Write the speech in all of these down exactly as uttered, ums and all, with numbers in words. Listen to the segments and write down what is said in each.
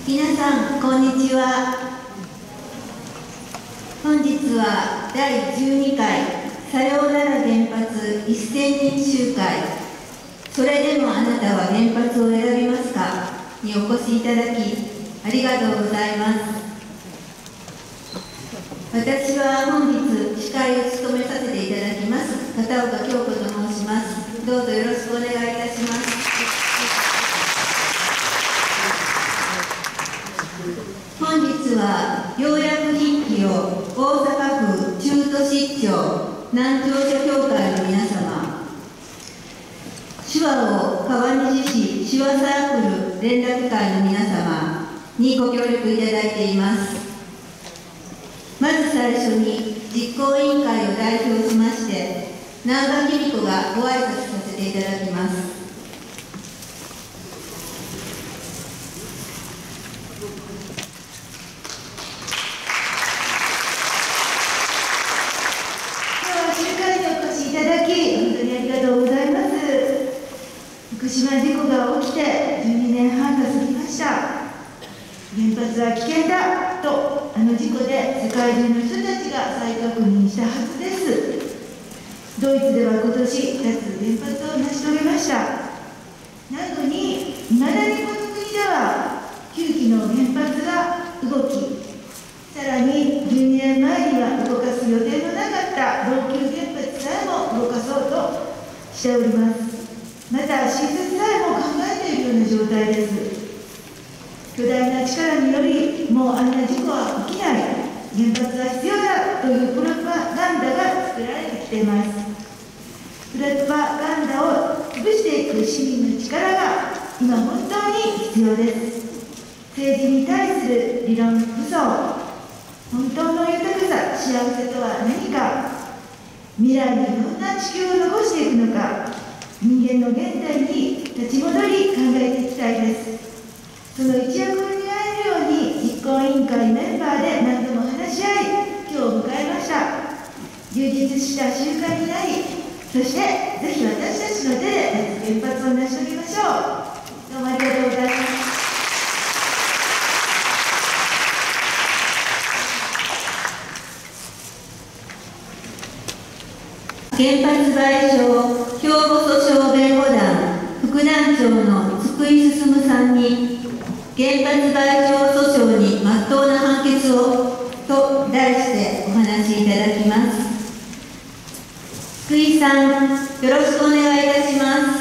皆さん、こんにちは。本日はだいじゅうにかいさようなら原発せんにん集会、それでもあなたは原発を選びますかにお越しいただき、ありがとうございます。私は本日、司会を務めさせていただきます、片岡京子と申します。どうぞよろしくお願いいたします。本日は、ようやく筆記を大阪府中途失調南庁舎協会の皆様、手話を川西市手話サークル連絡会の皆様にご協力いただいています。まず最初に実行委員会を代表しまして、南波貴美子がご挨拶させていただきます。 福島事故が起きてじゅうにねんはんが過ぎました。原発は危険だと、あの事故で世界中の人たちが再確認したはずです。ドイツでは今年、脱原発を成し遂げました。なのに、いまだにこの国では、きゅうきの原発が動き、さらにじゅうにねんまえには動かす予定のなかった老朽原発さえも動かそうとしております。また、新設さえも考えているような状態です。巨大な力により、もうあんな事故は起きない、原発は必要だというプロパガンダが作られてきています。プロパガンダを潰していく市民の力が今本当に必要です。政治に対する理論武装、本当の豊かさ、幸せとは何か、未来にどんな地球を残していくのか、人間の現代に立ち戻り考えていきたいです。その一役を担えるように実行委員会メンバーで何度も話し合い、今日を迎えました。充実した集会になり、そしてぜひ私たちの手で原発を成し遂げましょう。どうもありがとうございます。 原発賠償兵庫訴訟弁護団副団長の津久井進さんに、原発賠償訴訟に真っ当な判決をと題してお話しいただきます。津久井さん、よろしくお願いいたします。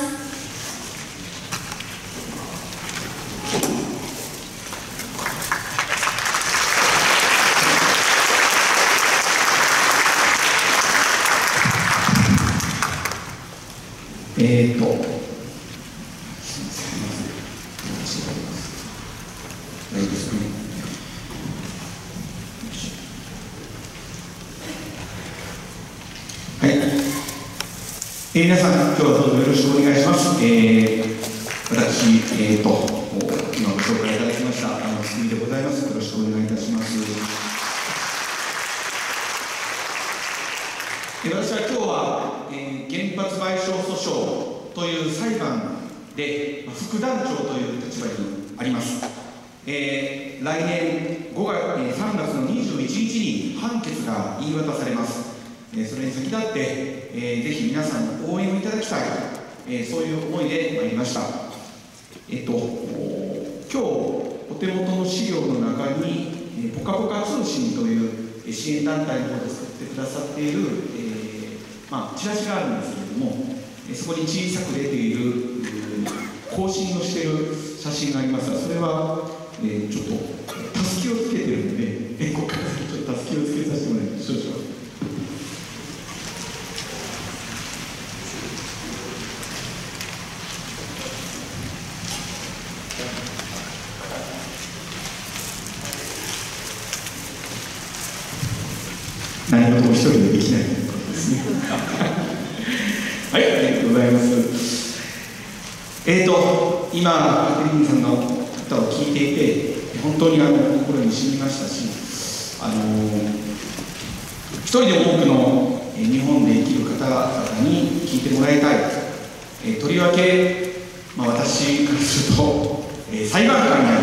えーと、大丈夫ですかね。はい。えー、皆さん、今日はどうぞよろしくお願いします。えー、私、えーと、今ご紹介いただきました、あの、津久井でございます。よろしくお願いいたします。私は今日は、えー、原発賠償訴訟という裁判で、まあ、副団長という立場にあります。えー、来年ごがつ、えー、さんがつのにじゅういちにちに判決が言い渡されます。えー、それに先立って、えー、ぜひ皆さんに応援をいただきたい、えー、そういう思いで参りました。えっと、今日お手元の資料の中に、えー、ポカポカ通信という支援団体の方で作ってくださっている、えーまあ、チラシがあるんですけれども、そこに小さく出ている更新をしている写真がありますが、それは、えー、ちょっとたすきをつけてるので、えここから先ちょっとたすきをつけさせてもらいます。少々何事も一人でできないということですね。はい、ありがとうございます。えーと、今、カテリーナさんの歌を聴いていて、本当にあの心に染みましたし、あの一人でも多くの日本で生きる方々に聴いてもらいたい。えー、とりわけ、まあ、私からすると、えー、裁判官や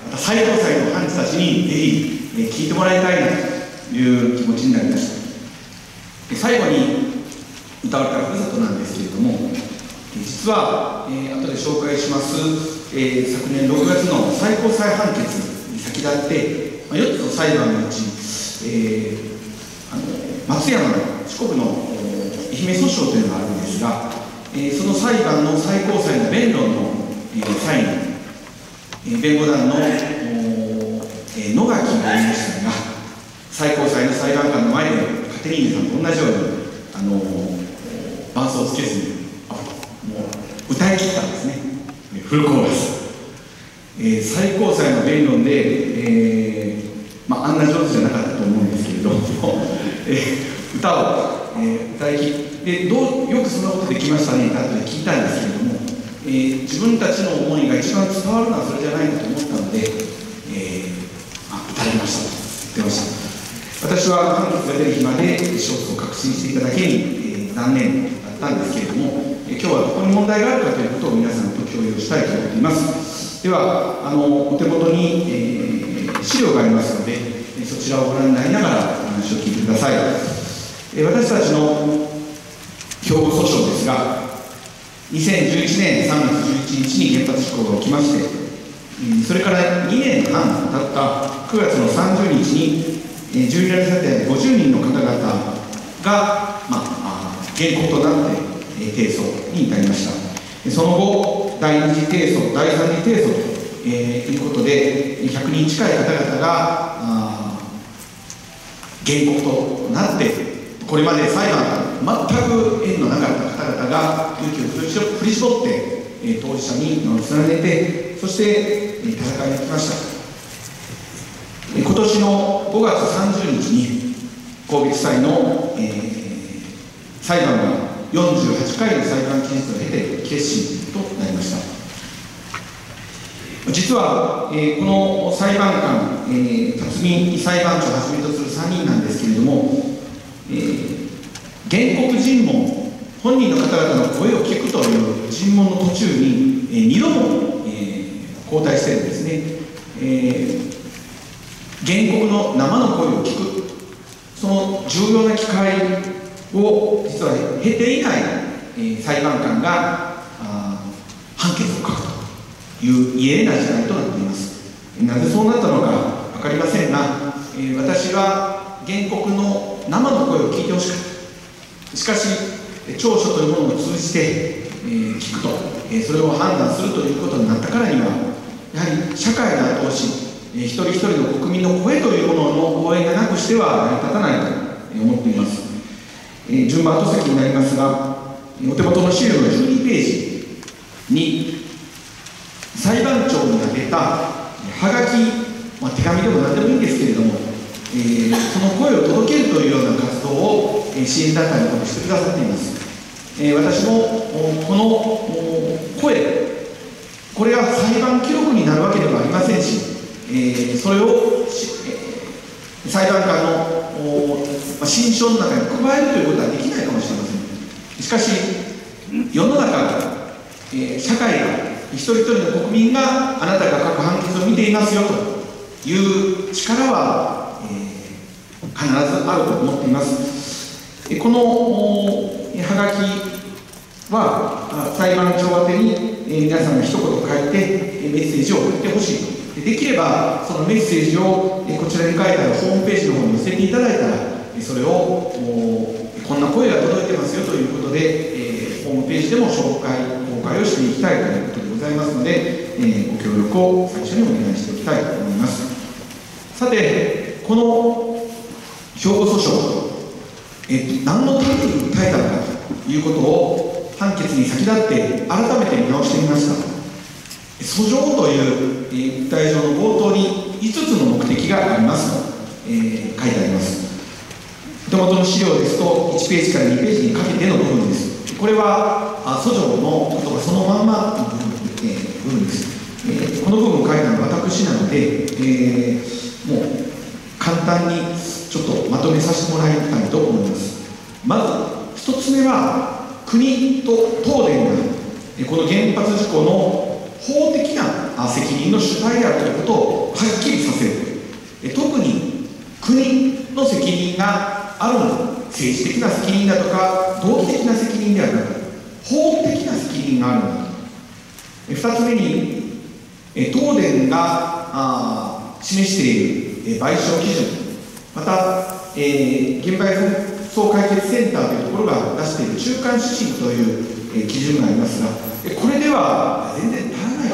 また最高裁の判事たちにぜひ、えー、聞いてもらいたいなという気持ちになりました。で最後に歌われたふるさとなんですけれども、実は、えー、後で紹介します、えー、昨年ろくがつの最高裁判決に先立って、まあ、よっつの裁判のうち、えー、あの松山の四国の愛媛訴訟というのがあるんですが、えー、その裁判の最高裁の弁論の、えー、際に、えー、弁護団の、えー、野垣弁護士さんが最高裁の裁判官の前でカテリーヌさんと同じようにあの伴奏をつけずにもう歌い切ったんですね、フルコーラス。えー、最高裁の弁論で、えーまあ、あんな上手じゃなかったと思うんですけれども、えー、歌を、えー、歌い切ってどうよくそんなことできましたねと聞いたんですけれども、えー、自分たちの思いが一番伝わるのはそれじゃないかと思ったので、えー、あ歌いましたと言ってました。私は判決が出る日まで勝訴を確信していただけに、えー、残念だったんですけれども、えー、今日はどこに問題があるかということを皆さんと共有したいと思っています。では、あのお手元に、えー、資料がありますので、そちらをご覧になりながらお話を聞いてください。えー、私たちの兵庫訴訟ですが、にせんじゅういちねんさんがつじゅういちにちに原発事故が起きまして、それからにねんはん経ったくがつのさんじゅうにちにじゅうにだいさてごじゅうにんの方々が、まあ、原告となって提訴に至りました。その後、だいに次提訴、だいさん次提訴と、えー、いうことで、ひゃくにん近い方々が原告となって、これまで裁判が全く縁のなかった方々が勇気を振り絞って、えー、当事者に名を連ねて、そして、えー、戦いに来ました。今年のごがつさんじゅうにちに神戸地裁の、えー、裁判がよんじゅうはちかいの裁判期日を経て結審となりました。実は、えー、この裁判官、えー、辰巳裁判長をはじめとするさんにんなんですけれども、えー、原告尋問、本人の方々の声を聞くという尋問の途中に、えー、にども、えー、交代しているんですね。えー原告の生の声を聞く、その重要な機会を実は経ていない、えー、裁判官が判決を書くという異例な時代となっています。なぜそうなったのか分かりませんが、えー、私は原告の生の声を聞いてほしかった。しかし調書というものを通じて、えー、聞くと、えー、それを判断するということになったからには、やはり社会の後押し、一人一人の国民の声というものの応援がなくしては成り立たないと思っています。えー、順番後席になりますが、お手元の資料のじゅうにページに裁判長に宛てたはがき、まあ、手紙でも何でもいいんですけれども、えー、その声を届けるというような活動を、えー、支援団体の方もしてくださっています。えー、私もこの声、これが裁判記録になるわけではありませんし、えー、それを、えー、裁判官の、まあ、心証の中に加えるということはできないかもしれません。しかし世の中が、えー、社会が一人一人の国民があなたが書く判決を見ていますよという力は、えー、必ずあると思っています。このはがきは裁判長宛てに、えー、皆さんが一言書いてメッセージを送ってほしいと。できればそのメッセージをこちらに書いたらホームページの方に載せていただいたら、それをこんな声が届いてますよということで、えー、ホームページでも紹介公開をしていきたいということでございますので、えー、ご協力を最初にお願いしておきたいと思います。さて、この兵庫訴訟、えー、何のために訴えたのかということを判決に先立って改めて見直してみました。訴状という、えー、訴え状の冒頭にいつつの目的がありますと、えー、書いてあります。お手元の資料ですといちページからにページにかけての部分です。これは訴状の言葉そのまんまの部分、えー、部分です。えー、この部分を書いたのは私なので、えー、もう簡単にちょっとまとめさせてもらいたいと思います。まず一つ目は、国と東電がこの原発事故の法的な責任の主体であるということをはっきりさせる。特に国の責任があるのだ、政治的な責任だとか道義的な責任ではなく法的な責任があるのだ。ふたつめに東電が示している賠償基準、また現場紛争解決センターというところが出している中間指針という基準がありますが、これでは全然足らない。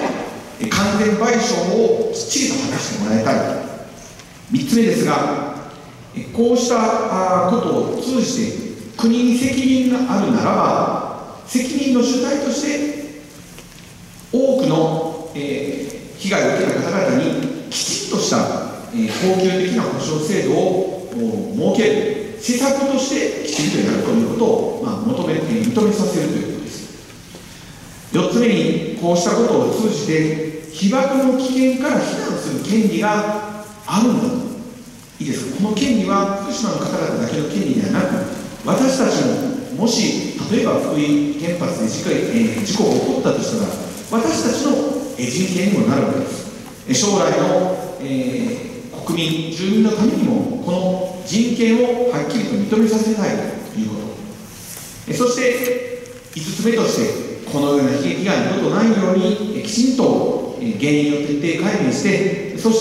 完全賠償をきっちりと果たしてもらいたい。みっつめですが、こうしたことを通じて国に責任があるならば、責任の主体として多くの、えー、被害を受けた方々にきちんとした、えー、恒久的な保障制度を設ける、施策としてきちんとやるということを、まあ、求めて認めさせるということです。よっつめに、こうしたことを通じて被爆の危険から避難する権利があるんだと。いいですか、この権利は福島の方々だけの権利ではなく、私たちももし例えば福井原発で事故、えー、事故が起こったとしたら、私たちの人権にもなるわけです。将来の、えー、国民、住民のためにも、この人権をはっきりと認めさせたいということ。そして、いつつめとして、このような悲劇が二度とないように、きちんと原因を徹底解明して、そして、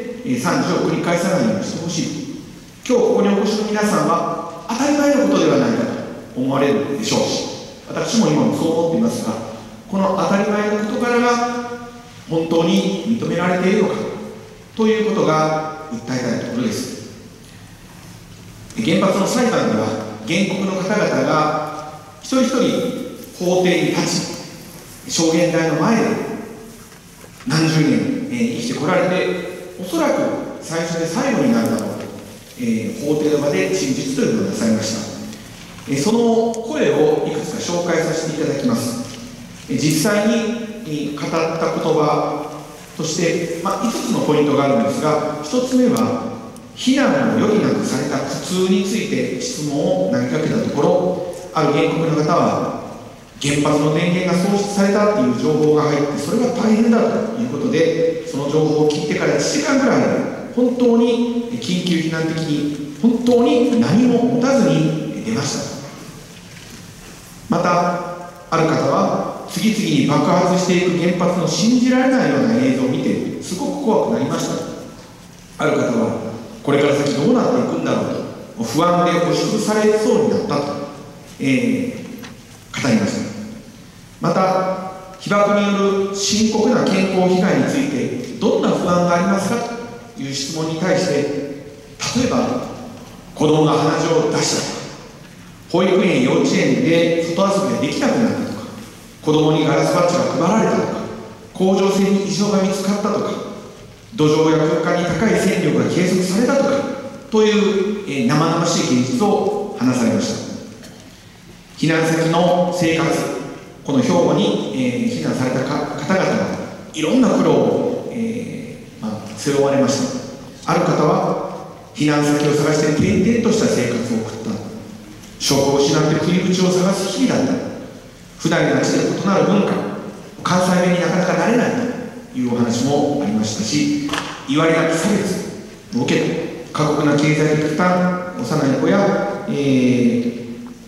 惨事を繰り返さないようにしてほしい。今日ここにお越しの皆さんは、当たり前のことではないかと思われるでしょうし、私も今もそう思っていますが、この当たり前の事柄が本当に認められているのかということが訴えたいところです。原発の裁判では原告の方々が一人一人法廷に立ち、証言台の前で何十年、えー、生きてこられて、おそらく最初で最後になるだろうと、えー、法廷の場で真実というのをなさいました。えー、その声をいくつか紹介させていただきます。実際に語った言葉として、まあ、いつつのポイントがあるんですが、ひとつめは避難を余儀なくされた苦痛について質問を投げかけたところ、ある原告の方は原発の電源が喪失されたという情報が入って、それが大変だということで、その情報を聞いてからいちじかんぐらい本当に緊急避難的に本当に何も持たずに出ました。またある方は、次々に爆発していく原発の信じられないような映像を見て、すごく怖くなりました。ある方は、これから先どうなっていくんだろうと、不安で押しつぶされそうになったと、えー、語りました。また、被爆による深刻な健康被害について、どんな不安がありますかという質問に対して、例えば、子供が鼻血を出したとか、保育園、幼稚園で外遊びができなくなったとか、子供にガラスバッジが配られたとか、甲状腺に異常が見つかったとか、土壌や空間に高い線量が計測されたとかという、えー、生々しい現実を話されました。避難先の生活、この兵庫に、えー、避難された方々はいろんな苦労を、えーまあ、背負われました。ある方は避難先を探して転々とした生活を送った。職を失って食い口を探す日々だった。普段の地で異なる文化、関西弁になかなかなれないというお話もありましたし、いわれなき差別を受けた過酷な経済的負担、幼い子や、えー、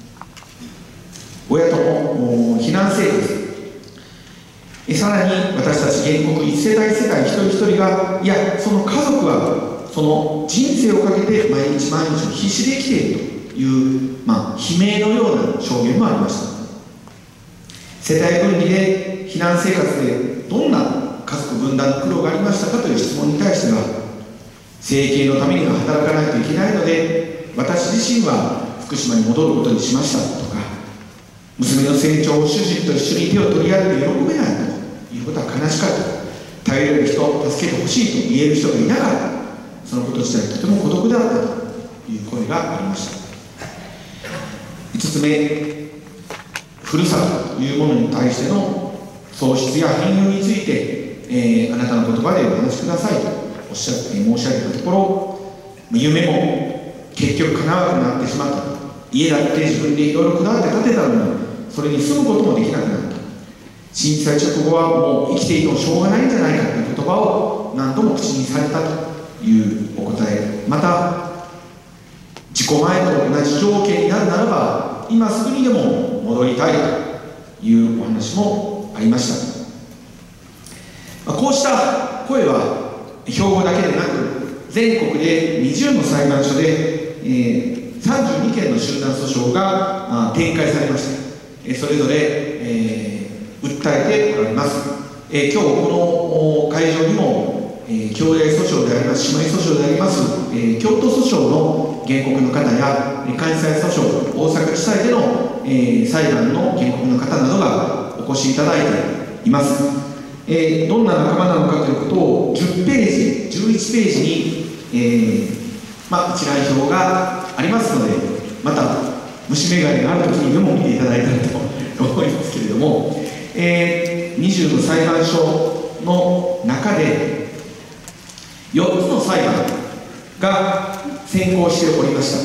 親との避難生活、えさらに私たち原告一世代世代一人一人が、いや、その家族はその人生をかけて毎日毎日必死で生きているという、まあ、悲鳴のような証言もありました。世帯分離で避難生活でどんな家族分断の苦労がありましたかという質問に対しては、生計のためには働かないといけないので、私自身は福島に戻ることにしましたとか、娘の成長を主人と一緒に手を取り合って喜べないということは悲しかった。頼れる人を助けてほしいと言える人がいなかった。そのこと自体とても孤独だったという声がありました。いつつめ、ふるさとというものに対しての喪失や変容について、えー、あなたの言葉でお話しくださいとおっしゃって申し上げたところ、夢も結局叶わなくなってしまった。家だって自分でいろいろこだわって建てたのに、それに住むこともできなくなった。 震災直後はもう生きていてもしょうがないんじゃないかという言葉を何度も口にされたというお答え、また事故前と同じ条件になるならば今すぐにでも戻りたいというお話もありました。こうした声は兵庫だけでなく全国でにじゅうの裁判所で、えー、さんじゅうにけんの集団訴訟が展開されまして、それぞれ、えー、訴えておられます。えー、今日この会場にも、えー、兄弟訴訟であります姉妹訴訟であります、えー、京都訴訟の原告の方や関西訴訟大阪地裁での、えー、裁判の原告の方などがお越しいただいています。えー、どんな仲間なのかということをじゅっページじゅういちページに、えーまあ、一覧表がありますので、また虫眼鏡があるときにでも見ていただいたらと思いますけれども、えー、にじゅうの裁判所の中でよっつの裁判が先行しておりました。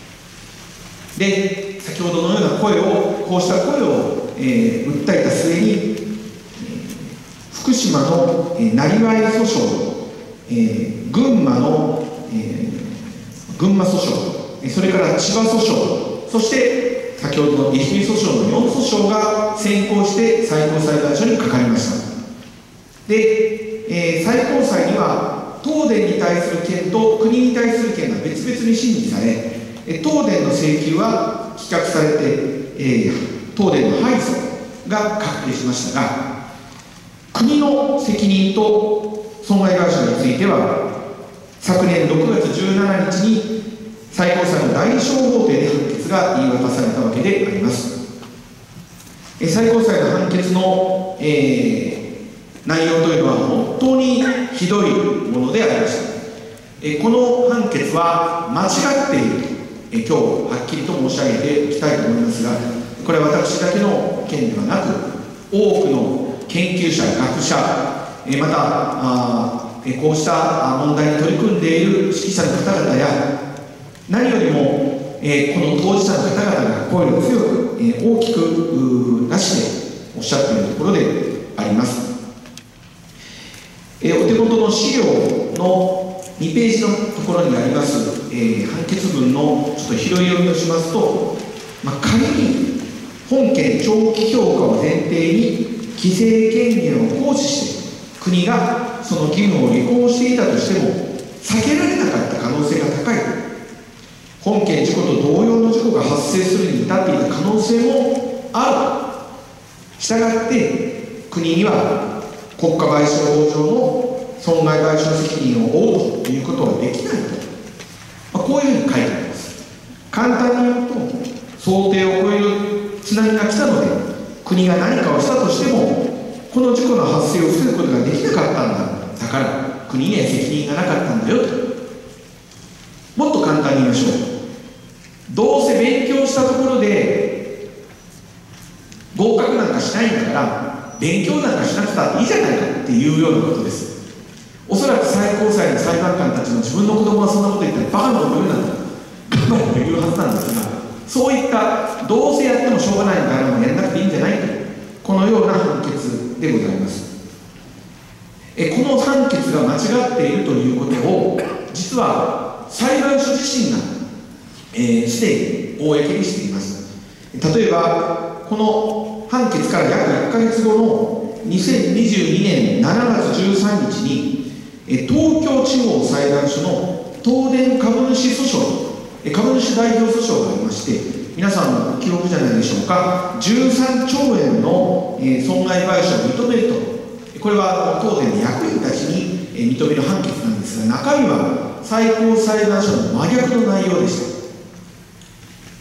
で、先ほどのような声をこうした声を、えー、訴えた末に福島の、えー、なりわい訴訟、えー、群馬の、えー、群馬訴訟、それから千葉訴訟、そして先ほどの愛媛訴訟のよん訴訟が先行して最高裁判所にかかりました。で、えー、最高裁には東電に対する件と国に対する件が別々に審理され、東電の請求は棄却されて、えー、東電の敗訴が確定しましたが、国の責任と損害賠償については昨年ろくがつじゅうしちにちに最高裁のだいに小法廷で判決が言い渡されたわけであります。え最高裁の判決の、えー、内容というのは本当にひどいものでありました。えこの判決は間違っていると、え今日はっきりと申し上げていきたいと思いますが、これは私だけの件ではなく多くの研究者、学者、またあこうした問題に取り組んでいる指揮者の方々や、何よりもこの当事者の方々が声を強く大きく出しておっしゃっているところであります。お手元の資料のにページのところにあります判決文のちょっと拾い読みをしますと、まあ、仮に本件長期評価を前提に規制権限を行使して国がその義務を履行していたとしても避けられなかった可能性が高い。本件事故と同様の事故が発生するに至っていた可能性もある。したがって国には国家賠償法上の損害賠償責任を負うということはできないと、まあ、こういうふうに書いてあります。簡単に言うと、想定を超える津波が来たので国が何かをしたとしてもこの事故の発生を防ぐことができなかったんだ、だから国には責任がなかったんだよと。もっと簡単に言いましょう。どうせ勉強したところで合格なんかしないんだから勉強なんかしなくたっていいじゃないかっていうようなことです。おそらく最高裁の裁判官たちも自分の子供がそんなこと言ったらバカなこと言うなんて頑張って言うはずなんですが、そういったどうせやってもしょうがないからもやらなくていいんじゃないと、このような判決でございます。えこの判決が間違っているということを実は裁判所自身がすで、えー、に公にしています。例えばこの判決から約いっかげつごのにせんにじゅうにねんしちがつじゅうさんにちに東京地方裁判所の東電株主訴訟、株主代表訴訟がありまして、皆さんの記憶じゃないでしょうか、じゅうさんちょうえんの損害賠償を認めると、これは東電の役員たちに認める判決なんですが、中身は最高裁判所の真逆の内容でした。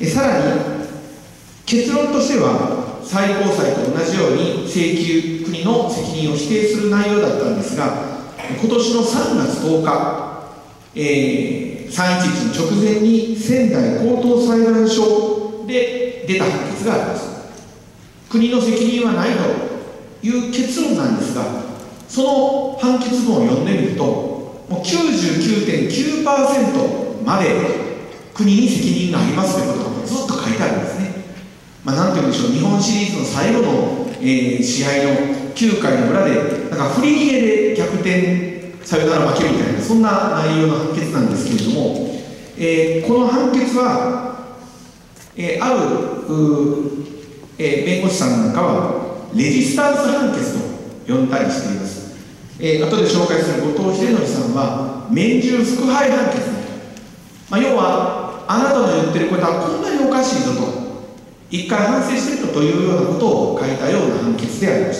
さらに結論としては最高裁と同じように請求、国の責任を否定する内容だったんですが、今年のさんがつとおか、えー、さんいちいちの直前に仙台高等裁判所で出た判決があります。国の責任はないという結論なんですが、その判決文を読んでみると、もう きゅうじゅうきゅうてんきゅうパーセント まで国に責任がありますということがずっと書いてあるんですね。まあ、なんていうんでしょう、日本シリーズの最後の、 えー、試合のきゅうかいの裏でなんか振り逃げで逆転サヨナラ負けみたいな、そんな内容の判決なんですけれども、えー、この判決は、えー、ある、えー、弁護士さんなんかはレジスタンス判決と呼んだりしています。えー、後で紹介する後藤秀則さんは免従服配判決だと、まあ、要はあなたの言ってることはこんなにおかしいぞと、一回反省してみろというようなことを書いたような判決でありました。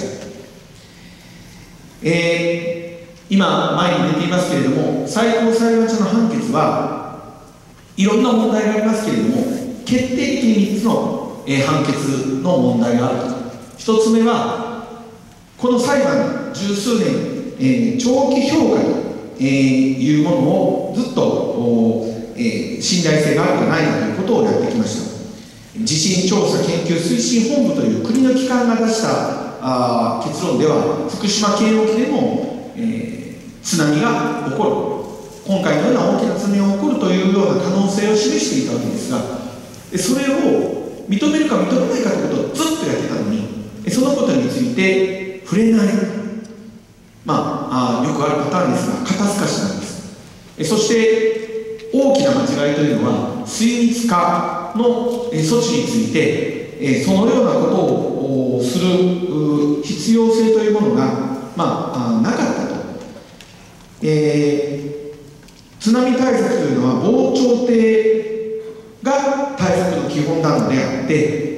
えー、今前に出ていますけれども、最高裁判所の判決はいろんな問題がありますけれども、決定的にみっつの、えー、判決の問題があると。ひとつめはこの裁判十数年、えー、長期評価と、えー、いうものをずっと、えー、信頼性があるかないかということをやってきました。地震調査研究推進本部という国の機関が出したあ結論では、福島県沖でも、えー、津波が起こる、今回のような大きな津波が起こるというような可能性を示していたわけですが、それを認めるか認めないかということをずっとやってたのに、そのことについて触れない、まあ、あよくあるパターンですが肩透かしなんです。そして大きな間違いというのは水密化の措置について、そのようなことをする必要性というものが、まあ、なかったと。えー、津波対策というのは防潮堤が対策の基本なのであって、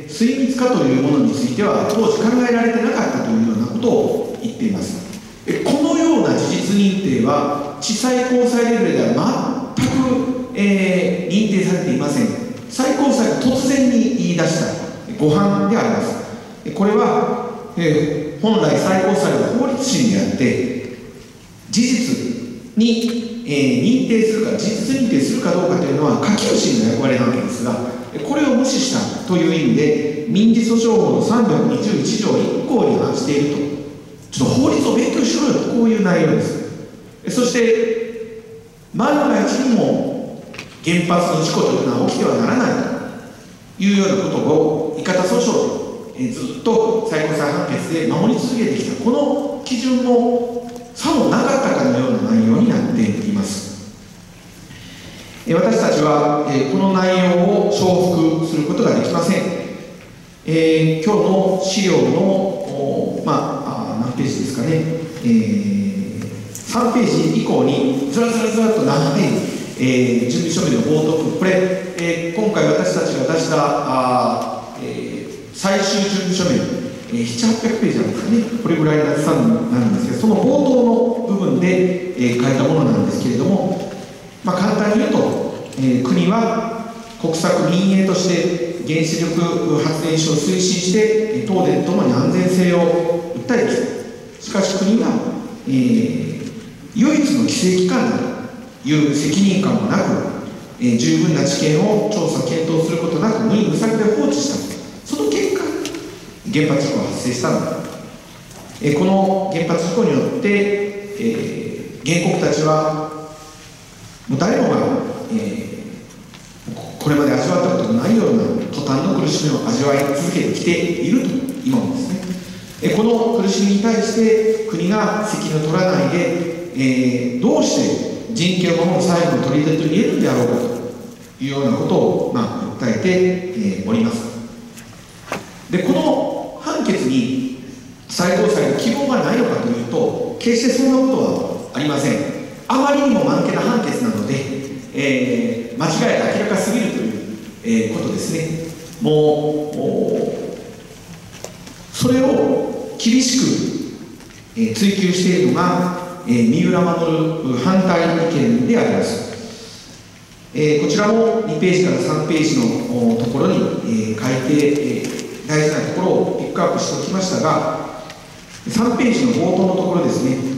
水密化というものについては当時考えられてなかったというようなことを言っています。このような事実認定は地裁高裁レベルでは全く、えー、認定されていません。最高裁が突然に言い出した誤判であります。これは、えー、本来最高裁は法律審であって事実に、えー、認定するか事実認定するかどうかというのは下級審の役割なわけですが、これを無視したという意味で民事訴訟法のさんびゃくにじゅういち条いっ項に反していると。ちょっと法律を勉強しろよと、こういう内容です。そして万が一にも原発の事故というのは起きてはならないというようなことを伊方訴訟でずっと最高裁判決で守り続けてきた、この基準もさもなかったかのような内容になっています。私たちはこの内容を承服することができません。えー、今日の資料の、まあ、何ページですかね、えー、さんページ以降にずらずらずらっと長い、えー、準備書面の冒頭、これ、えー、今回私たちが出したあ、えー、最終準備書面、えー、ななひゃく、はっぴゃくページなんですかね、これぐらいの厚さなんですが、その冒頭の部分で、えー、書いたものなんですけれども、まあ、簡単に言うと、えー、国は国策民営として原子力発電所を推進して東電ともに安全性を訴えてきた。しかし国は、えー、唯一の規制機関だという責任感もなく、えー、十分な知見を調査検討することなく無理無策で放置した。その結果原発事故が発生したのだ。えー、この原発事故によって、えー、原告たちはもう誰もが、えーこれまで味わったことのないような途端の苦しみを味わい続けてきていると今もですね。えこの苦しみに対して国が責任を取らないで、えー、どうして人権を守る最後の取り出と言えるんであろうかというようなことを、まあ、訴えて、えー、おります。でこの判決に最高裁の希望がないのかというと、決してそんなことはありません。あまりにも間抜けな判決なので、えー、間違いが明らかすぎるという、えー、ことですね。もうそれを厳しく、えー、追求しているのが、えー、三浦守反対意見であります。えー、こちらもにページからさんページのところに、えー、書いて、えー、大事なところをピックアップしておきましたが、さんページの冒頭のところですね。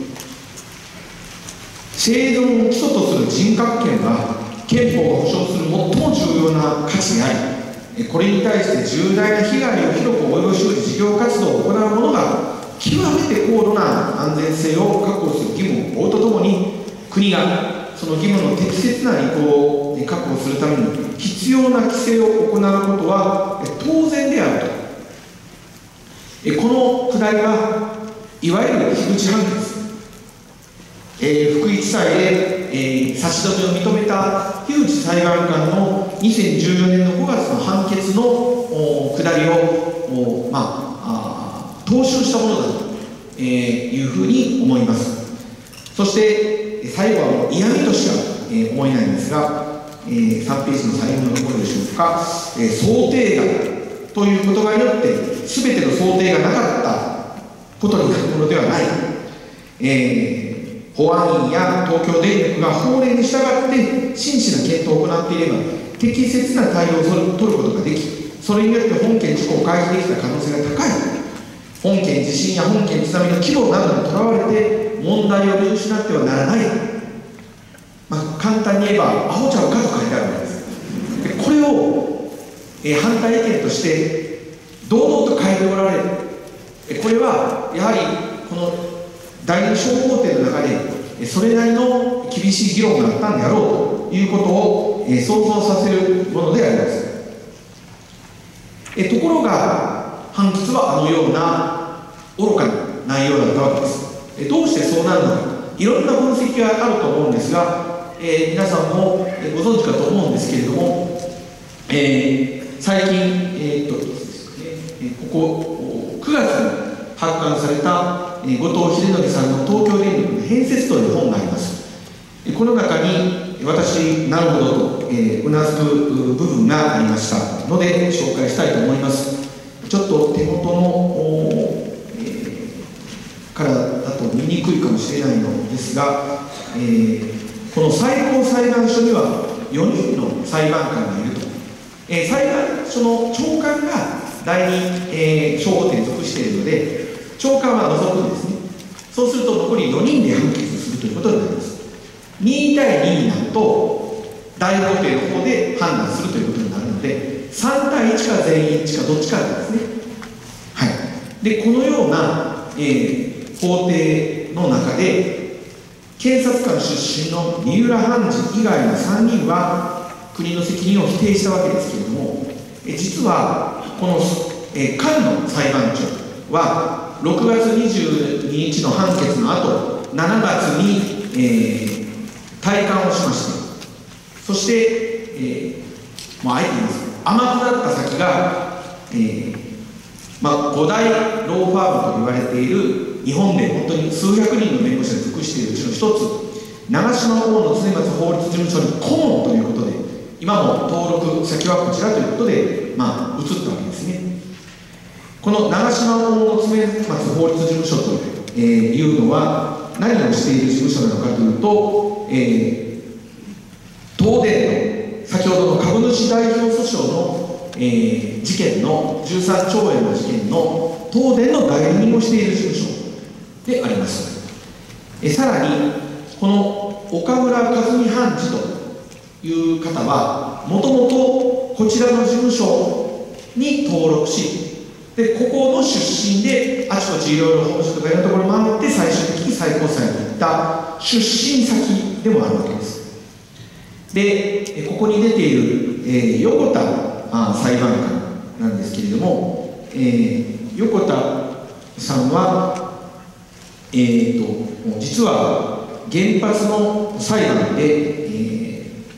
生存を基礎とする人格権は憲法が保障する最も重要な価値であり、これに対して重大な被害を広く及ぼしうる事業活動を行う者が極めて高度な安全性を確保する義務を負うとともに、国がその義務の適切な履行を確保するために必要な規制を行うことは当然であると、 えこのくだりはいわゆる樋口判決、えー、福井地裁で、えー、差し止めを認めた樋口裁判官のにせんじゅうよねんのごがつの判決のくだりを、まあ、あ踏襲したものだと、えー、いうふうに思います。そして最後はもう嫌味としか、えー、思えないんですが、えー、さんページの最後のところでしょうか、えー、想定外という言葉によって全ての想定がなかったことになるものではない、えー、保安院や東京電力が法令に従って真摯な検討を行っていれば適切な対応を取ることができ、それによって本件事故を回避できた可能性が高い。本件地震や本件津波の規模などにとらわれて問題を見失ってはならない、まあ、簡単に言えばアホちゃうかと書いてあるわけです。でこれを、えー、反対意見として堂々と書いておられる。これはやはりこの第二小法廷の中でそれなりの厳しい議論があったんであろうということを想像させるものであります。ところが判決はあのような愚かな内容だったわけです。どうしてそうなるのか、いろんな分析があると思うんですが、えー、皆さんもご存知かと思うんですけれども、えー、最近、えーっとここくがつに発刊された後藤秀則さんの東京電力の変節という本があります。この中に私なるほどと、えー、うなずく部分がありましたので紹介したいと思います。ちょっと手元の、えー、からだと見にくいかもしれないのですが、えー、この最高裁判所にはよにんの裁判官がいると、えー、裁判所の長官が第二、えー、小法廷に属しているので長官は除くんですね。そうすると残りよにんで判決するということになります。にたいにになると大法廷の方で判断するということになるのでさんたいいちか全員一致かどっちかなんですね。はい、でこのような、えー、法廷の中で検察官出身の三浦判事以外のさんにんは国の責任を否定したわけですけれども、え実はこの、えー、菅野裁判長はろくがつにじゅうににちの判決の後しちがつに、えー退官をしました。そして、えー、もうあえて言います甘くなった先が、えーまあ、ご大ローファームと言われている日本で本当に数百人の弁護士が属しているうちの一つ長島大野常松法律事務所に顧問ということで今も登録先はこちらということで、まあ、移ったわけですね。この長島大野常松法律事務所というのは何をしている事務所なのかというと、えー、東電の先ほどの株主代表訴訟の、えー、事件のじゅうさんちょうえんの事件の東電の代理人をしている事務所であります。えさらにこの岡村和美判事という方はもともとこちらの事務所に登録しでここの出身であちこちいろいろ法務省とかいろんなところ回って最終的に最高裁に行った出身先でもあるわけです。でここに出ている、えー、横田あ裁判官なんですけれども、えー、横田さんは、えー、と実は原発の裁判で、えー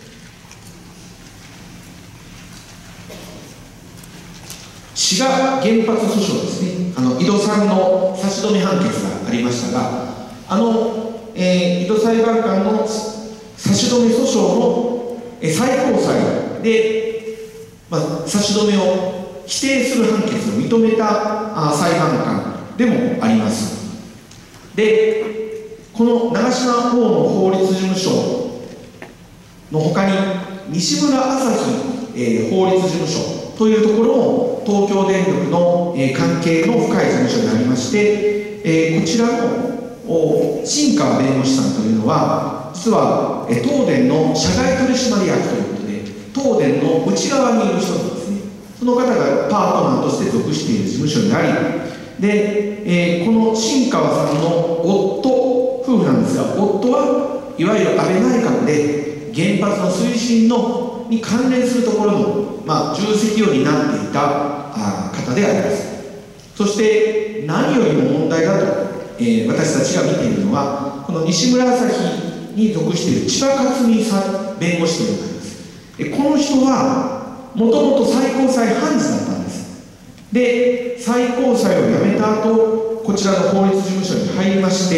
滋賀原発訴訟ですね、あの井戸さんの差し止め判決がありましたが、あの、えー、井戸裁判官の差し止め訴訟の、えー、最高裁で、まあ、差し止めを否定する判決を認めたあ裁判官でもあります。で、この長島大野法律事務所のほかに西村朝日、えー、法律事務所というところも東京電力の、えー、関係の深い事務所でありまして、えー、こちらの新川弁護士さんというのは実は、えー、東電の社外取締役ということで東電の内側にいる人なんですね。その方がパートナーとして属している事務所にありで、えー、この新川さんの夫夫婦なんですが夫はいわゆる安倍内閣で原発の推進のに関連するところの、まあ、重責を担っていたあ方であります。 そして何よりも問題だと、えー、私たちが見ているのは、この西村朝日に属している千葉克美弁護士というのがあります。えこの人はもともと最高裁判事だったんです。で、最高裁を辞めた後、こちらの法律事務所に入りまして、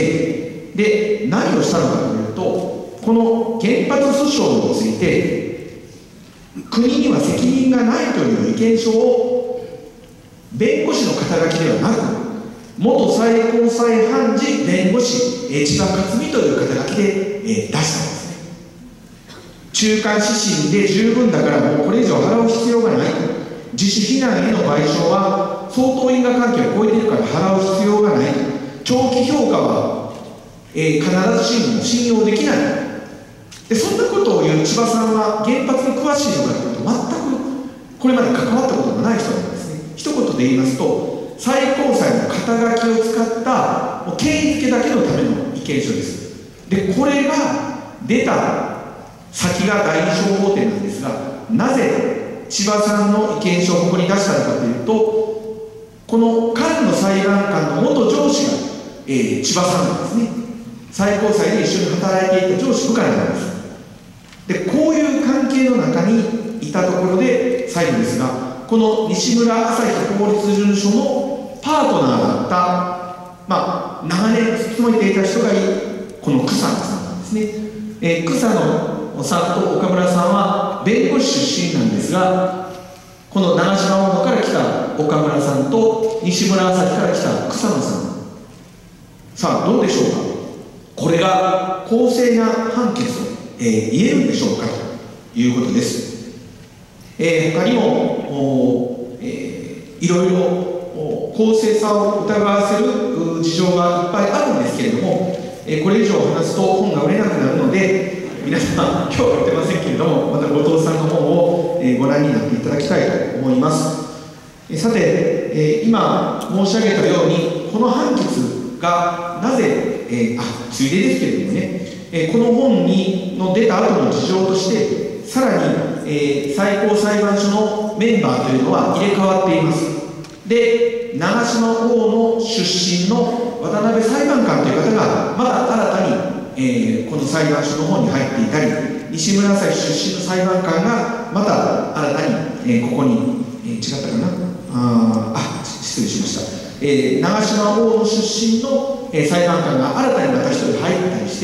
で、何をしたのかというと、この原発訴訟について、国には責任がないという意見書を弁護士の肩書きではなく、元最高裁判事弁護士、えー、千葉克美という肩書きで、えー、出したんですね。中間指針で十分だからもうこれ以上払う必要がないと、自主避難への賠償は相当因果関係を超えているから払う必要がないと、長期評価は、えー、必ずしも信用できない。で、そんなことを言う千葉さんは原発に詳しいのかというと、全くこれまで関わったことがない人なんですね。一言で言いますと、最高裁の肩書きを使ったもう権威付けだけのための意見書です。で、これが出た先が第二小法廷なんですが、なぜ千葉さんの意見書をここに出したのかというと、この菅野裁判官の元上司が、えー、千葉さんなんですね。最高裁で一緒に働いていた上司部下なんです。で、こういう関係の中にいたところで、最後ですが、この西村朝日法律事務所のパートナーだった、まあ、長年勤めていた人がこの草野さんなんですね。えー、草野さんと岡村さんは弁護士出身なんですが、この長島大野から来た岡村さんと西村朝日から来た草野さん、さあどうでしょうか。これが公正な判決と、えー、言えるんでしょうかということです。えー、他にも、えー、いろいろ公正さを疑わせる事情がいっぱいあるんですけれども、えー、これ以上話すと本が売れなくなるので、皆さん今日は売ってませんけれども、また後藤さんの本を、えー、ご覧になっていただきたいと思います。えー、さて、えー、今申し上げたように、この判決がなぜ、えー、あついでですけれどもね、えー、この本にの出た後の事情として、さらに、えー、最高裁判所のメンバーというのは入れ替わっています。で、長島大野出身の渡辺裁判官という方がまだ新たに、えー、この裁判所の方に入っていたり、西村朝日出身の裁判官がまた新たに、えー、ここに、えー、違ったかなああ失礼しました、えー、長島大野出身の、えー、裁判官が新たにまた一人入ったりして、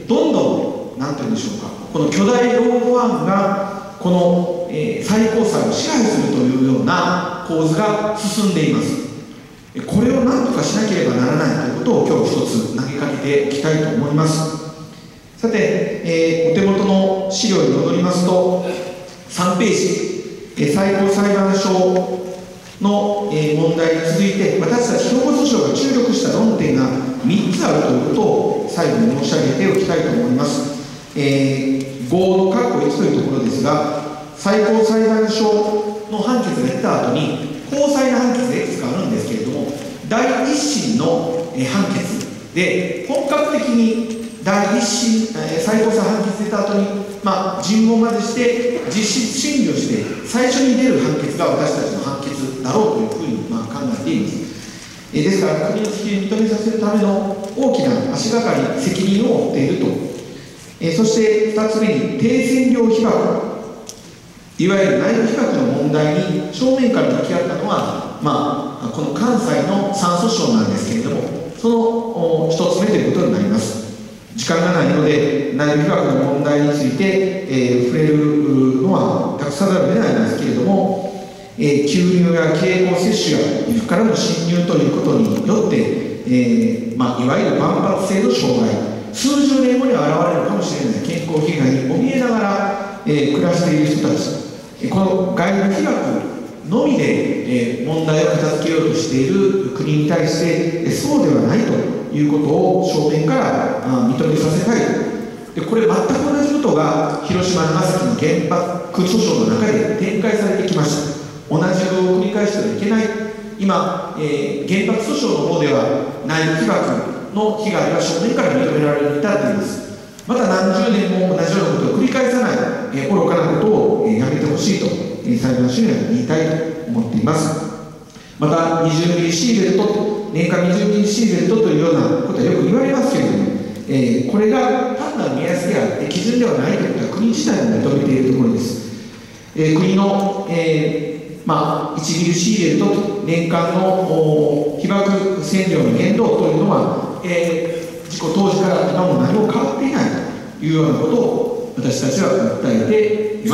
どんどん何て言うんでしょうか、この巨大ローファームがこの、えー、最高裁を支配するというような構図が進んでいます。これを何とかしなければならないということを今日一つ投げかけていきたいと思います。さて、えー、お手元の資料に戻りますと、さんページ、えー、最高裁判所の、えー、問題に続いて、私たち兵庫訴訟が注力した論点がみっつあるということを最後に申し上げておきたいと思います。えー、ごの括弧いちというところですが、最高裁判所の判決が出た後に高裁の判決がいくつかあるんですけれども、第一審の、えー、判決で本格的に第一審、えー、最高裁判決出た後に、まあ、尋問までして実質審理をして最初に出る判決が私たちの判決だろうというふうに、まあ、考えています。えー、ですから国の責任を認めさせるための大きな足がかり、責任を負っていると。えー、そしてふたつめに低線量被爆、いわゆる内部被爆の問題に正面から向き合ったのは、まあ、この関西のさん訴訟なんですけれども、そのひとつめということになります。時間がないので内部被爆の問題について、えー、触れるのはたくさんざるを得ないんですけれども、えー、吸入や経口摂取や皮膚からの侵入ということによって、えーまあ、いわゆる万発性の障害、数十年後に現れるかもしれない健康被害に怯えながら、えー、暮らしている人たち、この外部被爆のみで、えー、問題を片付けようとしている国に対して、えそうではないということを正面からあ認めさせたいと。で、これ全く同じことが広島長崎の原爆訴訟の中で展開されてきました。同じことを繰り返してはいけない。今、えー、原爆訴訟の方では内部被爆の被害が正面から認められるに至っています。また何十年も同じようなことを繰り返さない、えー、愚かなことを、えー、やめてほしいと、えー、裁判所には言いたいと思っています。 またにじゅうミリシーベルト、年間にじゅうミリシーベルトというようなことはよく言われますけれども、えー、これが単なる目安であって基準ではないということは国自体も認めているところです。えー、国の、えーまあ、いちミリシーベルトと年間の被爆線量の限度というのは、えー、事故当時から今も何も変わっていないというようなことを私たちは訴えています。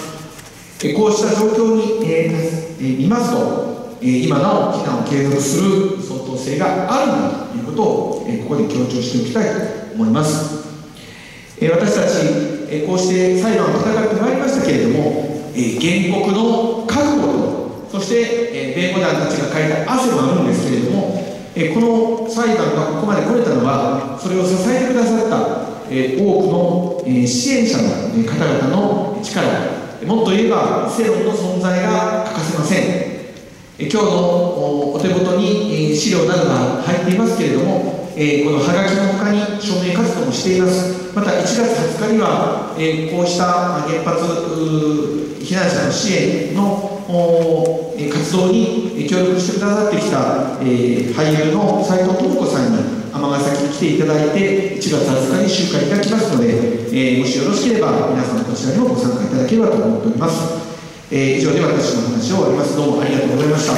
えー、こうした状況に、えー、見ますと、今なお避難を継続する相当性があるんだということをここで強調しておきたいと思います。私たちこうして裁判を戦ってまいりましたけれども、原告の覚悟とそして弁護団たちが書いた汗もあるんですけれども、この裁判がここまで来れたのはそれを支えてくださった多くの支援者の方々の力、もっと言えば世論の存在が欠かせません。今日のお手元に資料などが入っていますけれども、このハガキのほかに署名活動もしています。またいちがつはつかにはこうした原発避難者の支援の活動に協力してくださってきた俳優の斉藤智子さんに尼崎に来ていただいていちがつはつかに集会いただきますので、もしよろしければ皆さんこちらにもご参加いただければと思っております。えー、以上で私の話を終わります。どうもありがとうございました。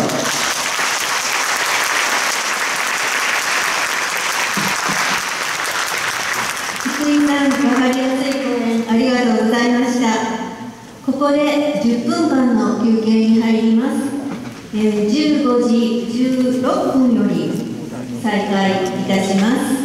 福井さん、分かりやすい講演ありがとうございました。ここでじゅっぷんかんの休憩に入ります。えー、じゅうごじじゅうろっぷんより再開いたします。